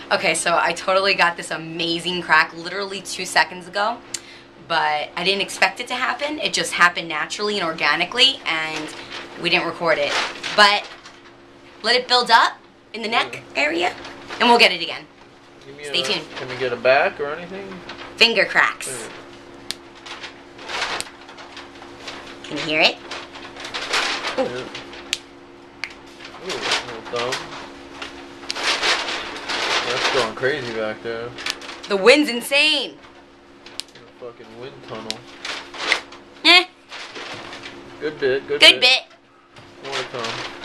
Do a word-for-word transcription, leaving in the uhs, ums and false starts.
Okay, so I totally got this amazing crack literally two seconds ago, but I didn't expect it to happen. It just happened naturally and organically, and we didn't record it. But let it build up in the neck area, and we'll get it again. Stay tuned. Can we get a back or anything? Finger cracks. Finger. Can you hear it? Ooh. Yeah. Ooh, little thumb. That's going crazy back there. The wind's insane. A fucking wind tunnel. Eh. Good bit, good, Good bit. bit. More to come.